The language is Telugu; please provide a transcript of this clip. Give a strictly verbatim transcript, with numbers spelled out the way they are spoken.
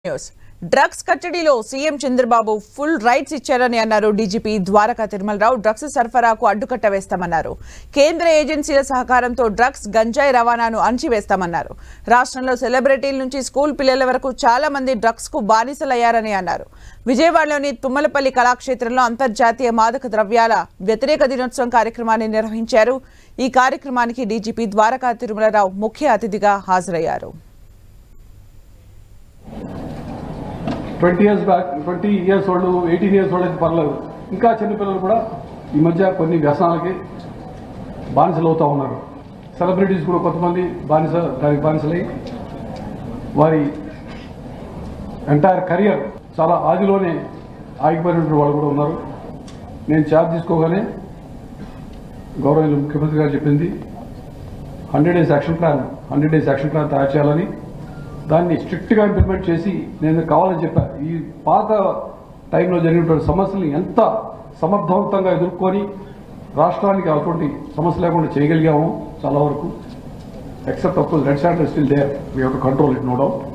న్యూస్ డ్రగ్స్ కట్టడిలో సీఎం చంద్రబాబు ఫుల్ రైట్స్ ఇచ్చారని అన్నారు డీజీపీ ద్వారకా తిరుమలరావు. డ్రగ్స్ సరఫరాకు అడ్డుకట్ట వేస్తామన్నారు. కేంద్ర ఏజెన్సీల సహకారంతో డ్రగ్స్ గంజాయి రవాణాను అణచివేస్తామన్నారు. రాష్ట్రంలో సెలబ్రిటీల నుంచి స్కూల్ పిల్లల వరకు చాలా మంది డ్రగ్స్ కు బానిసలయ్యారని అన్నారు. విజయవాడలోని తుమ్మలపల్లి కళాక్షేత్రంలో అంతర్జాతీయ మాదక ద్రవ్యాల వ్యతిరేక దినోత్సవం కార్యక్రమాన్ని నిర్వహించారు. ఈ కార్యక్రమానికి డీజీపీ ద్వారకా తిరుమలరావు ముఖ్య అతిథిగా హాజరయ్యారు. Twenty years back twenty years వాళ్ళు ఎయిటీన్ ఇయర్స్ వాళ్ళకి పర్లేదు, ఇంకా చిన్నపిల్లలు కూడా ఈ మధ్య కొన్ని వ్యసనాలకి బానిసలు అవుతూ ఉన్నారు. సెలబ్రిటీస్ కూడా కొంతమంది బానిస దానికి బానిసలై వారి ఎంటైర్ కెరియర్ చాలా ఆదిలోనే ఆగిపోయినటువంటి వాళ్ళు కూడా ఉన్నారు. నేను ఛార్జ్ తీసుకోగానే గౌరవ ముఖ్యమంత్రి గారు చెప్పింది hundred days action plan hundred days action plan తయారు చేయాలని, దాన్ని స్ట్రిక్ట్గా ఇంప్లిమెంట్ చేసి నేను కావాలని చెప్పా. ఈ పాత టైంలో జరిగినటువంటి సమస్యల్ని ఎంత సమర్థవంతంగా ఎదుర్కొని రాష్ట్రానికి అటువంటి సమస్య లేకుండా చేయగలిగాము చాలా వరకు. Except of course red sander still there, we have to control it, no doubt.